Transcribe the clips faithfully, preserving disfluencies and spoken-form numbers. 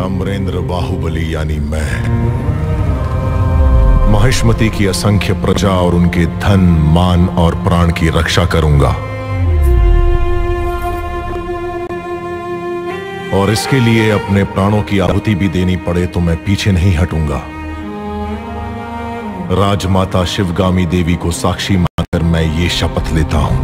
अमरेंद्र बाहुबली यानी मैं महिष्मति की असंख्य प्रजा और उनके धन, मान और प्राण की रक्षा करूंगा। और इसके लिए अपने प्राणों की आहुति भी देनी पड़े तो मैं पीछे नहीं हटूंगा। राजमाता शिवगामी देवी को साक्षी मानकर मैं ये शपथ लेता हूं।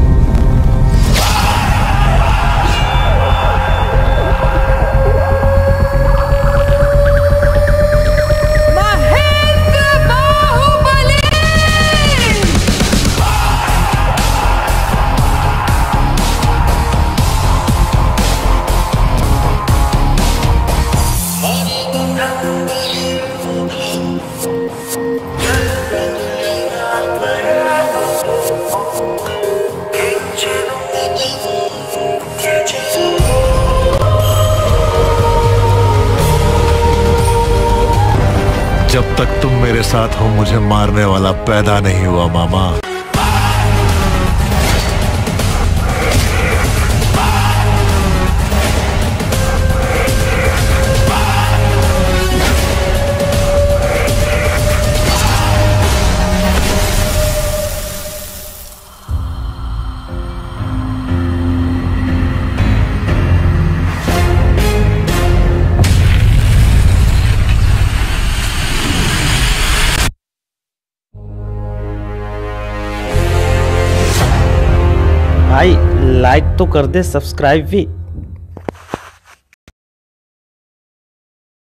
जब तक तुम मेरे साथ हो मुझे मारने वाला पैदा नहीं हुआ मामा। भाई लाइक तो कर दे, सब्सक्राइब भी।